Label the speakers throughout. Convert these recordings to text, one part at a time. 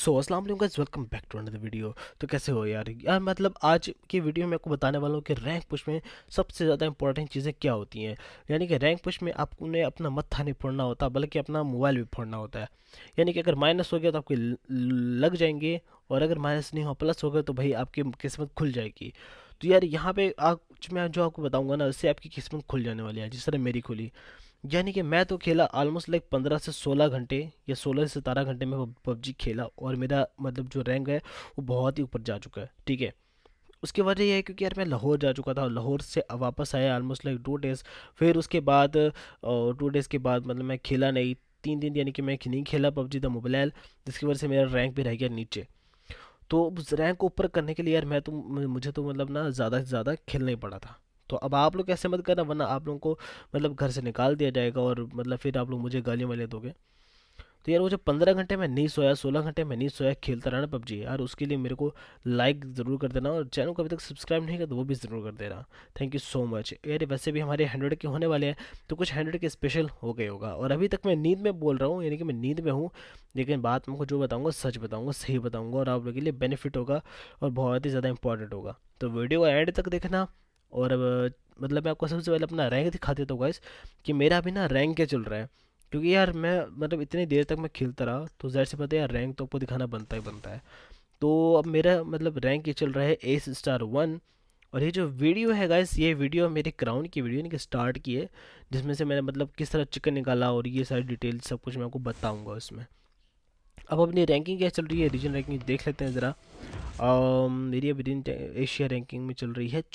Speaker 1: सो अस्सलाम वालेकुम guys, welcome back to another video. तो कैसे हो यार मतलब आज की वीडियो में आपको बताने वाला हूँ कि रैंक पुश में सबसे ज़्यादा इंपॉर्टेंट चीज़ें क्या होती हैं। यानी कि रैंक पुश में आपने अपना मत्था नहीं फोड़ना होता, बल्कि अपना मोबाइल भी फोड़ना होता है। यानी कि अगर माइनस हो गया तो आपके लग जाएंगे, और अगर माइनस नहीं हो प्लस हो गया तो भाई आपकी किस्मत खुल जाएगी। तो यार यहाँ पे आज मैं जो आपको बताऊंगा ना, उससे आपकी किस्मत खुल जाने वाली है, जिस तरह मेरी खुली। यानी कि मैं तो खेला ऑलमोस्ट लाइक 15 से 16 घंटे या 16 से 17 घंटे में पबजी खेला, और मेरा मतलब जो रैंक है वो बहुत ही ऊपर जा चुका है। ठीक है, उसकी वजह यह है क्योंकि यार मैं लाहौर जा चुका था, और लाहौर से वापस आया ऑलमोस्ट लाइक 2 डेज़। फिर उसके बाद 2 डेज़ के बाद मतलब मैं खेला नहीं 3 दिन, यानी कि मैं नहीं खेला पबजी द मोबाइल, जिसकी वजह से मेरा रैंक भी रह गया नीचे। तो उस रैंक को ऊपर करने के लिए यार मुझे तो मतलब ना ज़्यादा से ज़्यादा खेलना ही पड़ा था। तो अब आप लोग ऐसे मत करना, वरना आप लोगों को मतलब घर से निकाल दिया जाएगा, और मतलब फिर आप लोग मुझे गालियाँ वाले दोगे। तो यार वो जो 15 घंटे मैं नहीं सोया, 16 घंटे मैं नहीं सोया, खेलता रहा ना पबजी, यार उसके लिए मेरे को लाइक ज़रूर कर देना, और चैनल को अभी तक सब्सक्राइब नहीं किया तो वो भी ज़रूर कर देना। थैंक यू सो मच यार। वैसे भी हमारे 100 के होने वाले हैं, तो कुछ 100 के स्पेशल हो गए होगा। और अभी तक मैं नींद में बोल रहा हूँ, यानी कि मैं नींद में हूँ, लेकिन बात मैं जो बताऊँगा सच बताऊँगा, सही बताऊँगा, और आप लोगों के लिए बेनिफिट होगा और बहुत ही ज़्यादा इंपॉर्टेंट होगा। तो वीडियो को एंड तक देखना। और अब मतलब मैं आपको सबसे पहले अपना रैंक दिखा देता हूँ गाइस, कि मेरा अभी ना रैंक क्या चल रहा है। क्योंकि यार मैं मतलब इतनी देर तक मैं खेलता रहा, तो ज़ाहिर सी बात है यार, रैंक तो आपको दिखाना बनता ही बनता है। तो अब मेरा मतलब रैंक ये चल रहा है Ace*1। और ये जो वीडियो है गाइस, ये वीडियो मेरे क्राउन की वीडियो, यानी कि स्टार्ट की है, जिसमें से मैंने मतलब किस तरह चिकन निकाला, और ये सारी डिटेल सब कुछ मैं आपको बताऊंगा उसमें। अब अपनी रैंकिंग क्या चल रही है, रीजन रैंकिंग देख लेते हैं ज़रा। मेरी अभी एशिया रैंकिंग में चल रही है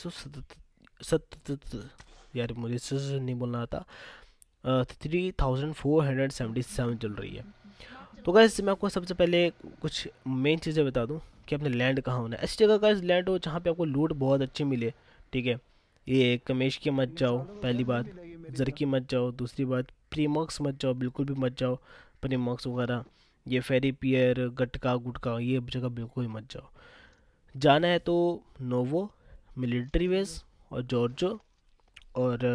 Speaker 1: 3400 यार मुझे नहीं बोलना आता, 3477 चल रही है। तो गैस मैं आपको सबसे पहले कुछ मेन चीज़ें बता दूं कि आपने लैंड कहाँ होना है। ऐसी जगह का लैंड हो जहाँ पे आपको लूट बहुत अच्छी मिले। ठीक है, ये कमेश की मत जाओ, पहली बात। जर की मत जाओ, दूसरी बात प्रीमॉक्स मत जाओ, बिल्कुल भी मत जाओ। प्रीमॉक्स वगैरह, ये फेरी पियर गटका गुटका, ये जगह बिल्कुल ही मत जाओ। जाना है तो नोवो, मिलिट्री बेस, और जॉर्जो, और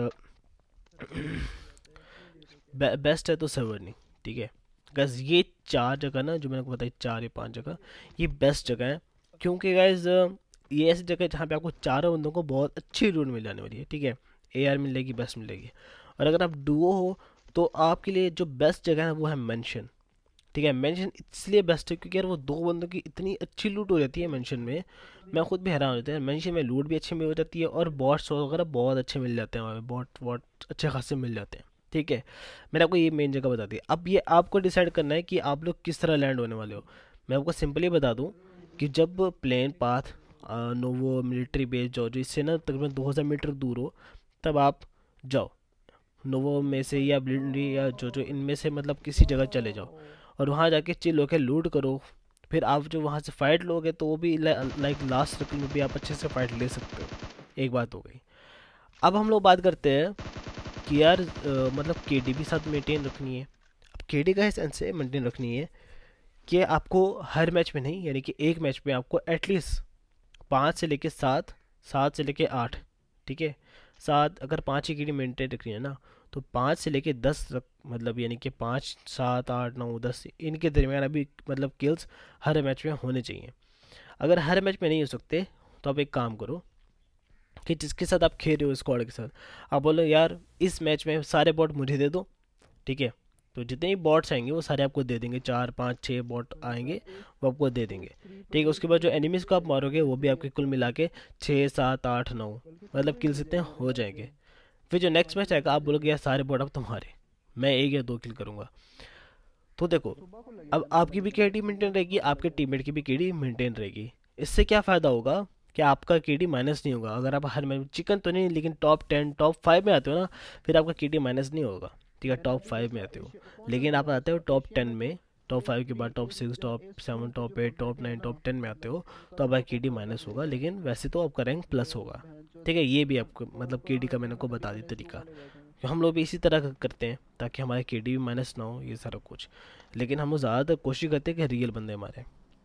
Speaker 1: बेस्ट है तो सवर्नी। ठीक है गैस, ये 4 जगह ना जो मैंने आपको बताई, 4 या 5 जगह, ये बेस्ट जगह है। क्योंकि गैस ये ऐसी जगह है जहाँ पे आपको चारों बंदों को बहुत अच्छी लूट मिल जाने वाली है। ठीक है, एआर मिलेगी, बेस्ट मिलेगी। और अगर आप डुओ हो तो आपके लिए जो बेस्ट जगह है वो है मेंशन। ठीक है, मेंशन इसलिए बेस्ट है क्योंकि यार वो दो बंदों की इतनी अच्छी लूट हो जाती है मेंशन में, मैं खुद भी हैरान होता है। मेंशन में लूट भी अच्छी मिल हो जाती है, और बॉट्स वगैरह बहुत अच्छे मिल जाते हैं वहाँ पे, बॉट वॉट अच्छे खासे मिल जाते हैं। ठीक है, मैंने आपको ये मेन जगह बता दी। अब ये आपको डिसाइड करना है कि आप लोग किस तरह लैंड होने वाले हो। मैं आपको सिंपली बता दूं कि जब प्लेन पाथ नोवो मिलिट्री बेस जॉर्जो इससे ना तकरीबन 2000 मीटर दूर हो, तब आप जाओ नोवो में से या ब्लिंडी या जो इनमें से मतलब किसी जगह चले जाओ, और वहाँ जाके चिल होकर लूट करो। फिर आप जो वहाँ से फाइट लोगे तो वो भी लाइक लास्ट सर्कल में भी आप अच्छे से फाइट ले सकते हो। एक बात हो गई। अब हम लोग बात करते हैं कि यार मतलब केडी भी साथ मेंटेन रखनी है। अब केडी का इस से मेंटेन रखनी है कि आपको हर मैच में नहीं, यानी कि एक मैच में आपको एटलीस्ट 5 से लेके 7, 7 से लेके 8। ठीक है, 7 अगर 5 ही केडी मेंटेन रखनी है ना, तो 5 से लेके 10 तक, मतलब यानी कि 5 7 8 9 10 इनके दरमियान अभी मतलब किल्स हर मैच में होने चाहिए। अगर हर मैच में नहीं हो सकते, तो आप एक काम करो कि जिसके साथ आप खेल रहे हो स्क्वाड के साथ, आप बोलो यार इस मैच में सारे बॉट मुझे दे दो। ठीक है, तो जितने भी बॉट्स आएंगे वो सारे आपको दे देंगे, 4 5 6 बॉट आएंगे, वो आपको दे देंगे। ठीक है, उसके बाद जो एनिमीज को आप मारोगे वो भी आपके कुल मिला के 6 7 8 9 मतलब किल्स इतने हो जाएंगे। फिर जो नेक्स्ट मैच आएगा आप बोलोगे यार सारे बॉट अब तुम्हारे, मैं 1 या 2 किल करूंगा। तो देखो, अब आपकी भी केडी मेंटेन रहेगी, आपके टीममेट की भी केडी मेंटेन रहेगी। इससे क्या फ़ायदा होगा कि आपका केडी माइनस नहीं होगा। अगर आप हर मैच चिकन तो नहीं, लेकिन टॉप 5 में आते हो ना, फिर आपका केडी माइनस नहीं होगा। ठीक है, टॉप 5 में आते हो, लेकिन आप आते हो टॉप 10 में, टॉप 5 के बाद top 6, top 7, top 8, top 9, top 10 में आते हो, तो आपका केडी माइनस होगा, लेकिन वैसे तो आपका रैंक प्लस होगा। ठीक है, ये भी आपको मतलब केडी का मैंने को बता दी तरीका। तो हम लोग भी इसी तरह करते हैं ताकि हमारे केडी भी माइनस ना हो, ये सारा कुछ। लेकिन हम लोग ज़्यादातर कोशिश करते हैं कि रियल बंदे हमारे।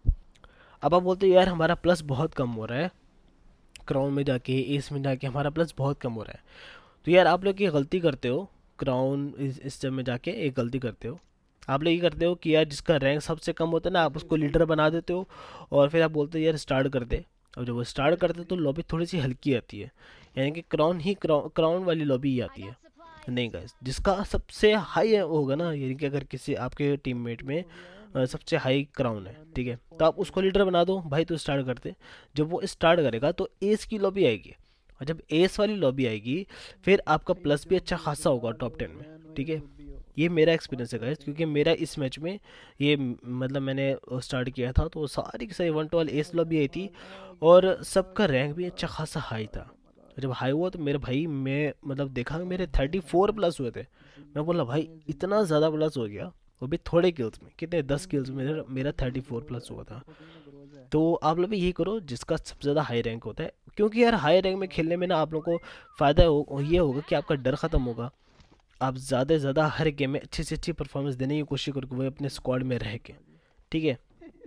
Speaker 1: अब आप बोलते हो यार हमारा प्लस बहुत कम हो रहा है, क्राउन में जाके एस में जाके हमारा प्लस बहुत कम हो रहा है। तो यार आप लोग ये गलती करते हो, क्राउन इस टाइम में जाके एक गलती करते हो आप लोग ये करते हो कि यार जिसका रैंक सबसे कम होता है ना, आप उसको लीडर बना देते हो और फिर आप बोलते हो यार स्टार्ट कर दे। और जब वो स्टार्ट करते हैं तो लॉबी थोड़ी सी हल्की आती है, यानी कि क्राउन वाली लॉबी ही आती है। नहीं गाइस, जिसका सबसे हाई होगा ना, यानी कि अगर किसी आपके टीममेट में सबसे हाई क्राउन है, ठीक है, तो आप उसको लीडर बना दो भाई, तो स्टार्ट करते। जब वो स्टार्ट करेगा तो एस की लॉबी आएगी, और जब एस वाली लॉबी आएगी फिर आपका प्लस भी अच्छा खासा होगा टॉप 10 में, ठीक है। ये मेरा एक्सपीरियंस है गाइस, क्योंकि मेरा इस मैच में ये मतलब मैंने स्टार्ट किया था तो सारी की सारी 1 to 1 एस लॉबी आई थी, और सबका रैंक भी अच्छा खासा हाई था। जब हाई हुआ तो मेरे भाई, मैं मतलब देखा मेरे 34 प्लस हुए थे। मैं बोला भाई इतना ज़्यादा प्लस हो गया, वो भी थोड़े किल्स में, कितने 10 किल्स में मेरा मेरा 34 प्लस हुआ था। तो आप लोग भी यही करो जिसका सबसे ज़्यादा हाई रैंक होता है, क्योंकि यार हाई रैंक में खेलने में ना आप लोगों को फ़ायदा ये होगा कि आपका डर ख़त्म होगा। आप ज़्यादा से ज़्यादा हर गेम में अच्छी से अच्छी परफॉर्मेंस देने की कोशिश करोगे वो अपने स्क्वाड में रह के, ठीक है।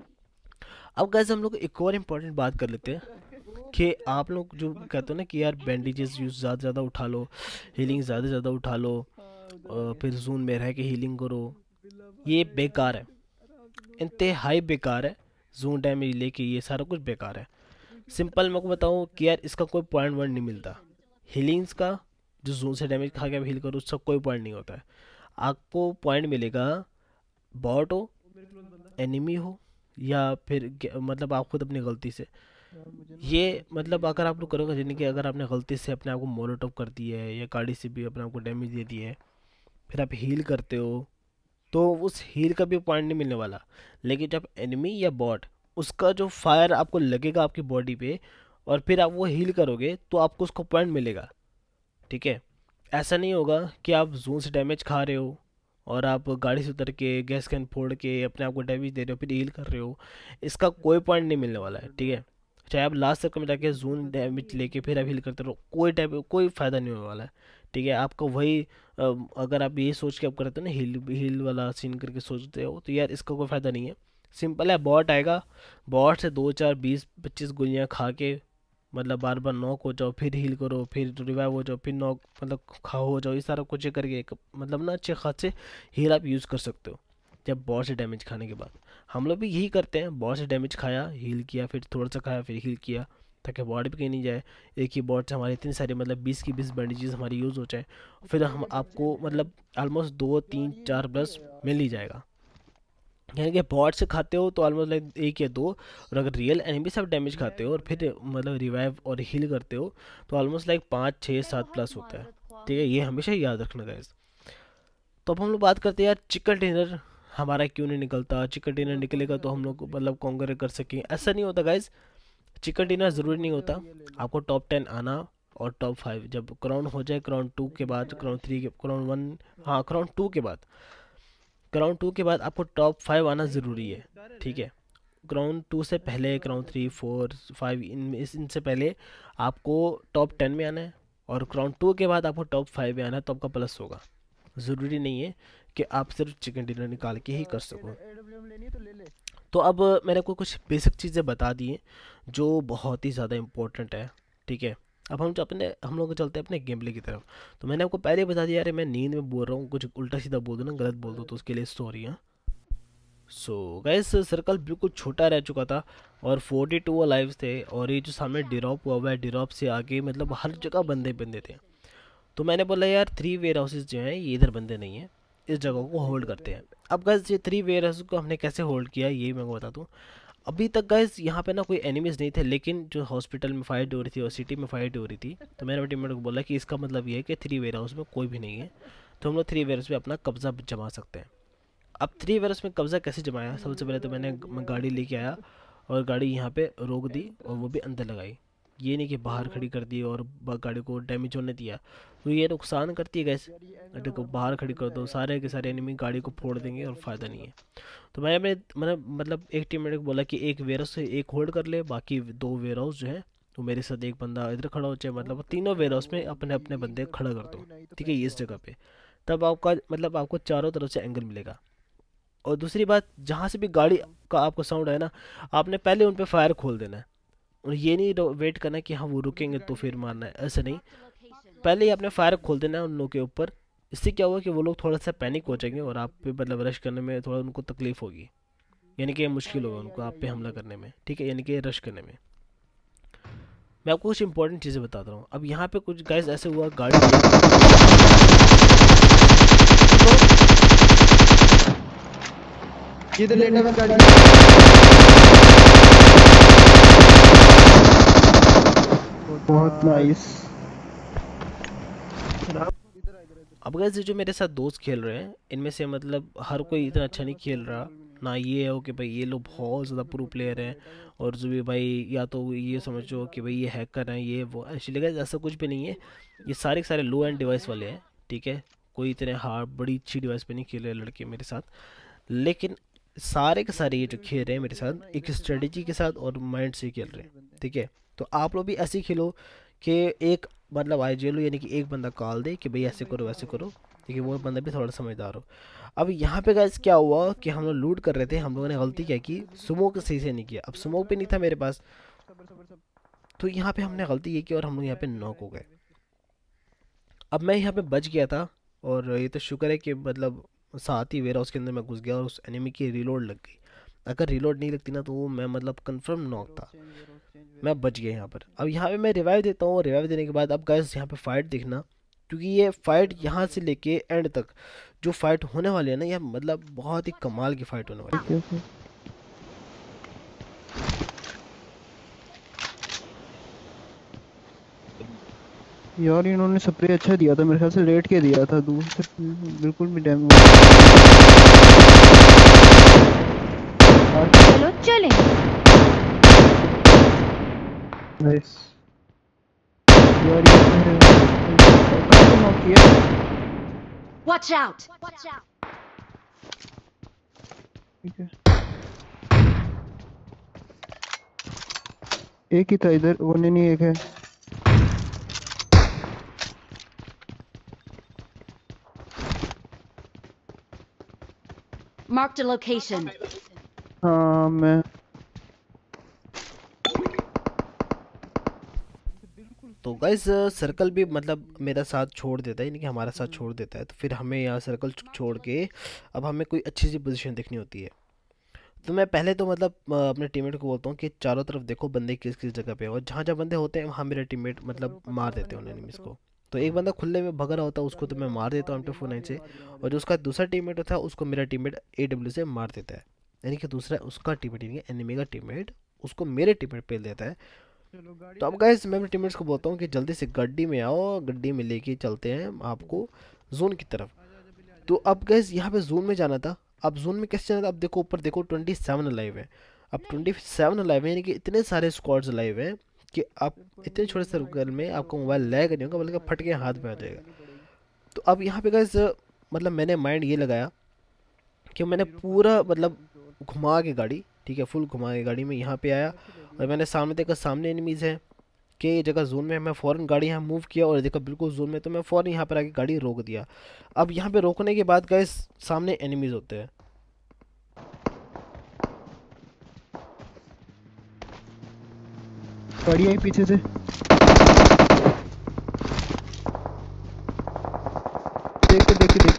Speaker 1: अब गाइस हम लोग एक और इम्पोर्टेंट बात कर लेते हैं कि आप लोग जो कहते हो ना कि यार बैंडेजेस यूज ज़्यादा से ज़्यादा उठा लो, हीलिंग ज़्यादा से ज़्यादा उठा लो, फिर जोन में रह के हीलिंग करो, ये बेकार है, इंतहाई बेकार है। जोन डैमेज लेके ये सारा कुछ बेकार है। सिंपल मैं को बताऊँ कि यार इसका कोई पॉइंट वन नहीं मिलता हीलिंग्स का। जो जोन से डैमेज खा के हील करो उसका कोई पॉइंट नहीं होता है। आपको पॉइंट मिलेगा बॉट हो, एनिमी हो, या फिर मतलब आप खुद अपनी गलती से, ये मतलब अगर आप लोग करोगे, यानी कि अगर आपने गलती से अपने आप को मोलोटॉप कर दी है या गाड़ी से भी अपने आप को डैमेज दे दी है, फिर आप हील करते हो, तो उस हील का भी पॉइंट नहीं मिलने वाला। लेकिन जब एनिमी या बॉट, उसका जो फायर आपको लगेगा आपकी बॉडी पे और फिर आप वो हील करोगे तो आपको उसका पॉइंट मिलेगा, ठीक है। ऐसा नहीं होगा कि आप जोन से डैमेज खा रहे हो और आप गाड़ी से उतर के गैस कैन फोड़ के अपने आप को डैमेज दे रहे हो फिर हील कर रहे हो, इसका कोई पॉइंट नहीं मिलने वाला है, ठीक है। चाहे आप लास्ट तक में जाके जोन डैमेज लेके फिर आप हील करते रहो, कोई फ़ायदा नहीं होने वाला है, ठीक है। आपको वही अगर आप ये सोच के आप करते हो ना हील हील वाला सीन करके सोचते हो, तो यार इसका कोई फ़ायदा नहीं है। सिंपल है, बॉट आएगा, बॉट से 2 4 20 25 गोलियाँ खा के मतलब बार बार नॉक हो जाओ, फिर हील करो, फिर रिवाइव हो जाओ, फिर नॉक मतलब खा हो जाओ, ये सारा कुछ करके एक मतलब ना अच्छे खासे हील आप यूज़ कर सकते हो जब बॉस से डैमेज खाने के बाद। हम लोग भी यही करते हैं, बॉस से डैमेज खाया हील किया, फिर थोड़ा सा खाया फिर हील किया, ताकि बॉडी भी कहीं नहीं जाए। एक ही बॉट से हमारे इतनी सारी मतलब 20 की 20 बैंडेजेस हमारी यूज़ हो जाए, फिर हम आपको मतलब ऑलमोस्ट 2 3 4 प्लस मिल ही जाएगा। यानी कि बॉट से खाते हो तो ऑलमोस्ट लाइक 1 या 2, और अगर रियल एनिमी से आप डैमेज खाते हो और फिर मतलब रिवाइव और हील करते हो तो ऑलमोस्ट लाइक 5 6 7 प्लस होता है, ठीक है। ये हमेशा याद रखना गाइस। तो अब हम लोग बात करते हैं यार चिकन डिनर हमारा क्यों नहीं निकलता। चिकन डिनर निकलेगा तो हम लोग मतलब कॉन्कर कर सकें, ऐसा नहीं होता गाइस। चिकन डिनर ज़रूरी नहीं होता, आपको टॉप 10 आना और टॉप 5 जब क्राउन हो जाए, क्राउन 2 के बाद, क्राउन 3 के, क्राउन 1, हाँ क्राउन 2 के बाद, क्राउन 2 के बाद आपको टॉप 5 आना ज़रूरी है, ठीक है। क्राउन 2 से पहले क्राउन 3 4 5 इनसे पहले आपको टॉप 10 में आना है, और क्राउन 2 के बाद आपको टॉप 5 में आना है, तो आपका प्लस होगा। ज़रूरी नहीं है कि आप सिर्फ चिकन डिनर निकाल के ही कर सको। तो अब मैंने आपको कुछ बेसिक चीज़ें बता दी हैं जो बहुत ही ज़्यादा इम्पोर्टेंट है, ठीक है। अब हम लोग चलते हैं अपने गेम प्ले की तरफ। तो मैंने आपको पहले ही बता दिया, अरे मैं नींद में बोल रहा हूँ, कुछ उल्टा सीधा बोल दो ना, गलत बोल दो तो उसके लिए सॉरी। हाँ, सो गैस सर्कल बिल्कुल छोटा रह चुका था और 42 लाइव थे, और ये जो सामने ड्रॉप हुआ है, ड्रॉप से आगे मतलब हर जगह बंदे बंदे थे। तो मैंने बोला यार 3 वेयर हाउसेज जो हैं ये इधर बंदे नहीं हैं, इस जगह को होल्ड करते हैं। अब गैस ये 3 वेयर हाउस को हमने कैसे होल्ड किया ये मैं बता दूँ। अभी तक गैस यहाँ पे ना कोई एनिमीज नहीं थे, लेकिन जो हॉस्पिटल में फाइट हो रही थी और सिटी में फाइट हो रही थी, तो मैंने टीममेट को बोला कि इसका मतलब ये है कि 3 वेयर हाउस में कोई भी नहीं है, तो हम लोग 3 वेयर हाउस में अपना कब्जा जमा सकते हैं। अब 3 वेयर हाउस में कब्जा कैसे जमाया, सबसे पहले तो मैं गाड़ी लेके आया और गाड़ी यहाँ पे रोक दी और वो भी अंदर लगाई। ये नहीं कि बाहर खड़ी कर दी और गाड़ी को डैमेज होने दिया, तो ये नुकसान करती है गैस। गाड़ी को बाहर खड़ी कर दो, सारे के सारे एनिमी गाड़ी को फोड़ देंगे और फ़ायदा नहीं है। तो मैंने मतलब एक टीममेट को बोला कि एक वेयर हाउस से एक होल्ड कर ले, बाकी 2 वेयर हाउस जो है तो मेरे साथ एक बंदा इधर खड़ा हो जाए, मतलब तीनों वेयर हाउस में अपने अपने बंदे खड़ा कर दो, ठीक है, ये इस जगह पे। तब आपका मतलब आपको चारों तरफ से एंगल मिलेगा। और दूसरी बात, जहाँ से भी गाड़ी का आपको साउंड है ना, आपने पहले उन पे फायर खोल देना है, और ये नहीं वेट करना कि हाँ वो रुकेंगे तो फिर मारना है, ऐसा नहीं। पहले ही आपने फायर खोल देना है उन लोगों के ऊपर, इससे क्या हुआ कि वो लोग थोड़ा सा पैनिक हो जाएंगे और आप पे मतलब रश करने में थोड़ा उनको तकलीफ होगी, यानी कि मुश्किल होगा उनको आप पे हमला करने में, ठीक है, यानी कि रश करने में। मैं आपको कुछ इंपॉर्टेंट चीज़ें बताता हूँ। अब यहाँ पे कुछ गाइस ऐसे हुआ, गाड़ी
Speaker 2: इधर लेटा मैं गाड़ी। बहुत नाइस।
Speaker 1: अब गाइस जो मेरे साथ दोस्त खेल रहे हैं इनमें से मतलब हर कोई इतना अच्छा नहीं खेल रहा ना, ये हो कि भाई ये लोग बहुत ज़्यादा प्रो प्लेयर हैं और जो भी भाई या तो ये समझो कि भाई ये हैकर हैं ये वो, एक्चुअली गाइस ऐसा कुछ भी नहीं है। ये सारे के सारे लो एंड डिवाइस वाले हैं, ठीक है, कोई इतने हार्ड बड़ी अच्छी डिवाइस पे नहीं खेल रहे लड़के मेरे साथ। लेकिन सारे के सारे ये जो खेल रहे हैं मेरे साथ एक स्ट्रेटेजी के साथ और माइंड से खेल रहे हैं, ठीक है। तो आप लोग भी ऐसे ही खेलो कि एक मतलब आई जी लो, यानी कि एक बंदा कॉल दे कि भाई ऐसे करो वैसे करो, ठीक है, वो बंदा भी थोड़ा समझदार हो। अब यहाँ पे गाइस क्या हुआ कि हम लोग लूट कर रहे थे, हम लोगों ने गलती क्या की, स्मोक सही से नहीं किया। अब स्मोक पे नहीं था मेरे पास, तो यहाँ पे हमने गलती ये की और हम लोग यहाँ पे नॉक हो गए। अब मैं यहाँ पे बच गया था और ये तो शुक्र है कि मतलब साथ ही वेयर हाउस के अंदर मैं घुस गया और उस एनिमी की रिलोड लग गई। अगर रिलोड नहीं लगती ना तो वो मैं मतलब कंफर्म नॉक था, मैं बच गया यहाँ पर। अब यहाँ पे मैं रिवाइव देता हूँ, रिवाइव देने के बाद अब गाइस यहाँ पे फाइट देखना, क्योंकि ये फाइट यहाँ से लेके एंड तक जो फाइट होने वाली है ना, यह मतलब बहुत ही कमाल की फाइट होने वाली है।
Speaker 2: यार इन्होंने स्प्रे अच्छा दिया था, मेरे ख्याल से लेट के दिया था, दूर से बिल्कुल भी डैमेज।
Speaker 3: चलो चलें।
Speaker 2: नाइस यार, ये कहाँ पे नॉक किया?
Speaker 3: Watch out!
Speaker 2: ठीक है, एक ही था इधर, वो नहीं एक है।
Speaker 3: Marked a location.
Speaker 2: हाँ मैं
Speaker 1: तो गाइस सर्कल भी मतलब मेरा साथ छोड़ देता है, यानी कि हमारा साथ छोड़ देता है, तो फिर हमें यहाँ सर्कल छोड़ के अब हमें कोई अच्छी सी पोजीशन देखनी होती है। तो मैं पहले तो मतलब अपने टीममेट को बोलता हूँ कि चारों तरफ देखो बंदे किस किस जगह पे हैं, और जहाँ जहाँ बंदे होते हैं वहाँ मेरे टीममेट मतलब मार देते हैं उन एनिमीज़ को। तो एक बंदा खुले में भगा रहा होता है उसको तो मैं मार देता हूँ M249 से, और जो उसका दूसरा टीममेट होता है उसको मेरा टीममेट AW से मार देता है, यानी कि दूसरा उसका टीममेट यानी कि एनिमी का टीममेट उसको मेरे टीममेट पे देता है। तो अब गाइस मैं अपने टीममेट्स को बोलता हूँ कि जल्दी से गड्डी में आओ, गड्डी में लेके चलते हैं आपको जोन की तरफ। तो अब गाइस यहाँ पे जोन में जाना था। अब जोन में कैसे जाना था, अब देखो ऊपर देखो 27 लाइव है। अब 27 लाइव है यानी कि इतने सारे स्क्वाड्स लाइव हैं कि आप इतने छोटे से सर्कल में आपका मोबाइल लैग नहीं होगा बल्कि फट के हाथ में आ जाएगा। तो अब यहाँ पे गाइस मतलब मैंने माइंड ये लगाया कि मैंने पूरा मतलब घुमा के गाड़ी, ठीक है, फुल घुमा के गाड़ी में यहाँ पे आया और मैंने सामने देखा सामने एनिमीज़ हैं कि ये जगह जोन में, मैं फ़ौरन गाड़ी यहाँ मूव किया और देखा बिल्कुल जोन में, तो मैं फ़ौरन यहाँ पर आके गाड़ी रोक दिया। अब यहाँ पे रोकने के बाद गाइस सामने एनिमीज़ होते हैं।
Speaker 2: गाड़ी आई पीछे से, देख।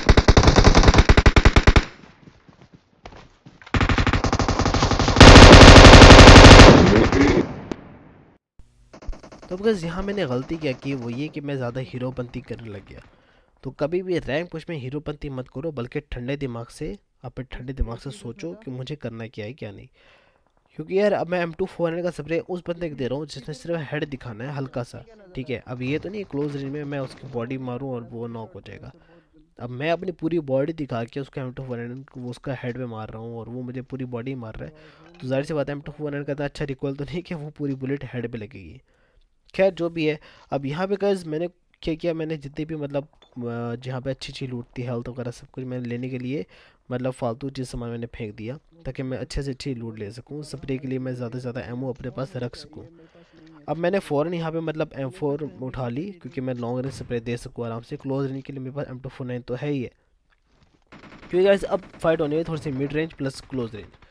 Speaker 1: तो बस यहाँ मैंने गलती क्या की वो ये कि मैं ज़्यादा हीरोपंती करने लग गया। तो कभी भी रैंक पुश में हीरोपंती मत करो, बल्कि ठंडे दिमाग से अपने ठंडे दिमाग से सोचो कि मुझे करना क्या है क्या नहीं। क्योंकि यार अब मैं M249 का स्प्रे उस बंदे को दे रहा हूँ जिसने सिर्फ हेड दिखाना है हल्का सा, ठीक है। अब ये तो नहीं क्लोज रेंज में मैं उसकी बॉडी मारूँ और वो नॉक हो जाएगा। अब मैं अपनी पूरी बॉडी दिखा के उसका M249 को वो उसका हेड में मार रहा हूँ और वो मुझे पूरी बॉडी मार रहा है, तो जाहिर सी बात है M249 का इतना अच्छा रिकॉल तो नहीं कि वो पूरी बुलेट हेड पे लगेगी। खैर जो भी है, अब यहाँ पे गाइस मैंने क्या किया, मैंने जितनी भी मतलब जहाँ पे अच्छी चीज़ लूटती है हेल्थ वगैरह सब कुछ मैंने लेने के लिए मतलब फालतू चीज़ सामान मैंने फेंक दिया ताकि मैं अच्छे से अच्छी लूट ले सकूँ, स्प्रे के लिए मैं ज़्यादा से ज़्यादा एमओ अपने पास रख सकूँ। अब मैंने फ़ौरन यहाँ पे मतलब M4 उठा ली क्योंकि मैं लॉन्ग रेंज स्प्रे दे सकूँ आराम से। क्लोज रेंज के लिए मेरे पास M249 तो है ही है, क्योंकि गाइस अब फाइट होने है थोड़ी सी mid range plus close range.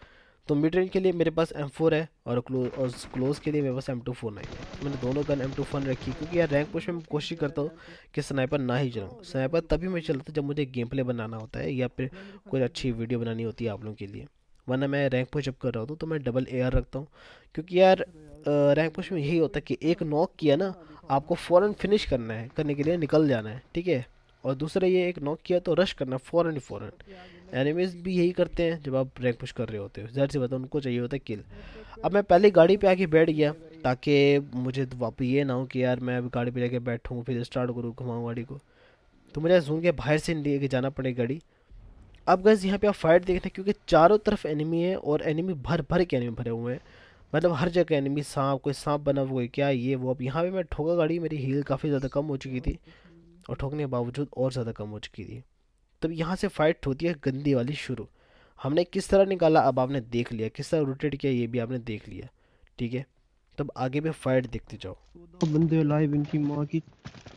Speaker 1: तो मिड रेंज के लिए मेरे पास M4 है और क्लोज के लिए मेरे पास M249 है। मैंने दोनों गन M249 रखी क्योंकि यार रैंक पुश में मैं कोशिश करता हूँ कि स्नाइपर ना ही चलाऊँ। स्नाइपर तभी मैं चलाता हूँ जब मुझे गेम प्ले बनाना होता है या फिर कोई अच्छी वीडियो बनानी होती है आप लोगों के लिए, वरना मैं रैंक पुश जब कर रहा होता हूँ तो मैं डबल AR रखता हूँ। क्योंकि यार रैंक पुश में यही होता है कि एक नॉक किया ना, आपको फ़ौरन फिनिश करना है, करने के लिए निकल जाना है, ठीक है। और दूसरा ये एक नॉक किया तो रश करना फ़ौरन ही फ़ौरन। एनिमीज भी यही करते हैं जब आप रैंक पुश कर रहे होते हो, ज़ाहिर सी बात है उनको चाहिए होता है किल। अब मैं पहले गाड़ी पे आके बैठ गया ताकि मुझे वापस ये ना हो कि यार मैं अभी गाड़ी पे जाके बैठूँ फिर स्टार्ट करूँ घुमाऊँ गाड़ी को, तो मुझे जोन के बाहर से लेके जाना पड़ेगा गाड़ी। अब गैस यहाँ पे आप फाइट देखना क्योंकि चारों तरफ एनिमी है और एनिमी भर भर के एनिमी भरे हुए हैं, मतलब हर जगह एनिमी, सांप, कोई सांप बना हुआ है क्या ये वो। अब यहाँ पे मैं ठोका गाड़ी, मेरी हील काफ़ी ज़्यादा कम हो चुकी थी और ठोकने के बावजूद और ज़्यादा कम हो चुकी थी। तब यहाँ से फाइट होती है गंदी वाली शुरू। हमने किस तरह निकाला अब आपने देख लिया, किस तरह रोटेट किया ये भी आपने देख लिया, ठीक है। तब आगे भी फाइट देखते जाओ।
Speaker 2: दो बंदे लाइव इनकी माँ की।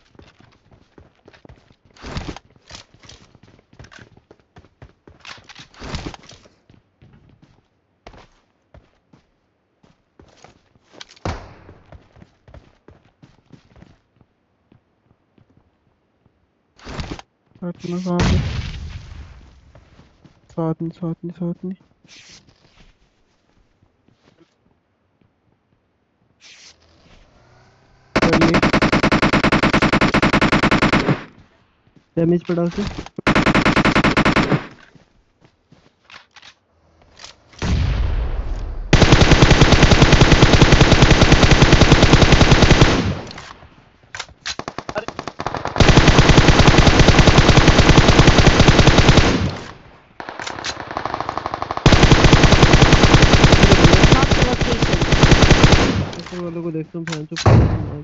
Speaker 2: साथ में डैमेज पड़ा उसे।
Speaker 3: Marked a location.
Speaker 2: वालों को देखता हूँ फैन चुप।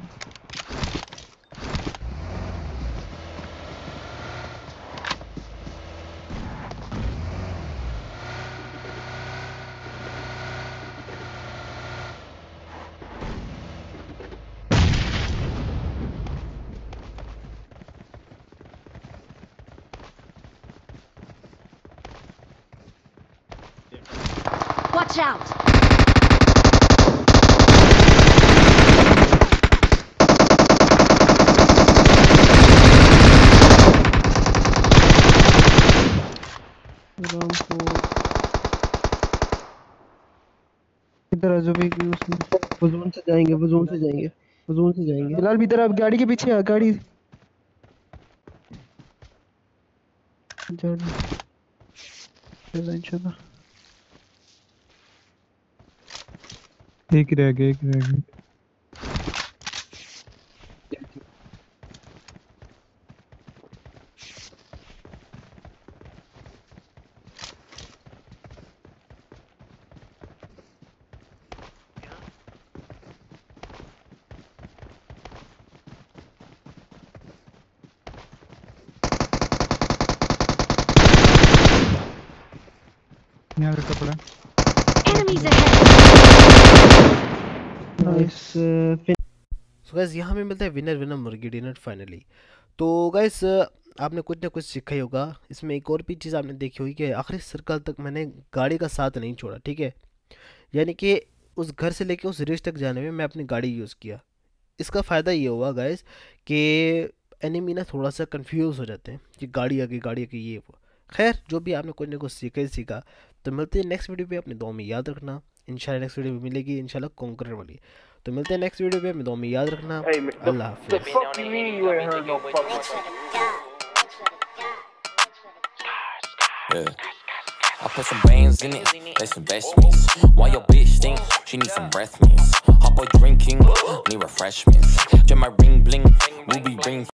Speaker 3: Watch out!
Speaker 2: इधर आ जाओ भाई, वो जोन से जाएंगे, वो जोन से जाएंगे, वो जोन से जाएंगे। फिलहाल भी इधर आप गाड़ी के पीछे आ, गाड़ी इंशाल्लाह।
Speaker 4: एक ही रह गया, एक ही रह गया। यहाँ रखा पड़ा।
Speaker 3: Enemies ahead!
Speaker 2: Nice.
Speaker 1: So guys यहाँ में मिलता है विनर विनर मुर्गी डिनर फाइनली। तो गाइस आपने कुछ ना कुछ सीखा ही होगा। इसमें एक और भी चीज़ आपने देखी होगी कि आखिरी सर्कल तक मैंने गाड़ी का साथ नहीं छोड़ा, ठीक है। यानी कि उस घर से लेके उस रिच तक जाने में मैं अपनी गाड़ी यूज़ किया। इसका फ़ायदा ये हुआ गाइस कि एनिमी ना थोड़ा सा कंफ्यूज हो जाते हैं कि गाड़ी आ गई ये वो। खैर जो भी आपने कुछ ना कुछ सीखा ही सीखा। तो मिलते हैं नेक्स्ट वीडियो पे, अपनी दुआ में याद रखना। इंशाल्लाह नेक्स्ट वीडियो में मिलेगी इंशाल्लाह कॉन्करर वाली। तो मिलते हैं नेक्स्ट वीडियो पे, अपनी दुआ में याद रखना। अल्लाह हाफिज़।
Speaker 5: fuck you mean you ain't heard no fucking
Speaker 6: Yeah. I put some bands in it, that's investments. Why your bitch think she needs some breath mints? Hot boy drinking, need refreshments. Get my ring bling, ruby ring.